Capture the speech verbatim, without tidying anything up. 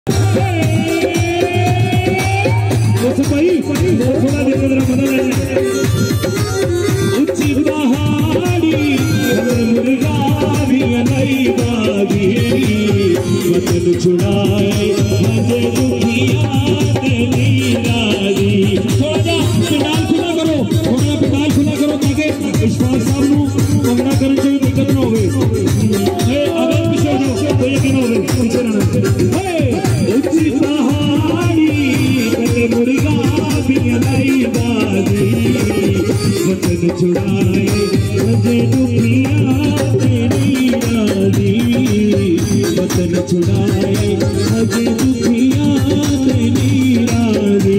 थोड़ा देर जरा बदल उच्ची पहाड़ी मुर्गा भी नई बागी वतन छुड़ाए मजे दुखिया तेरी राजी। थोड़ा पेडाल खुला करो, थोड़ा पेडाल खुला करो ताकि इशफाक साहब नू भंगड़ा करने से दिक्कत ना होवे। अगर पीछे हो जाओ तो यकीन होवे पीछे रहना। उच्ची पहाड़ी मुर्गा भी नई बागी वतन छुड़ाए मजे दुखिया तेरी राजी वतन छुड़ाए मजे दुखिया तेरी राजी।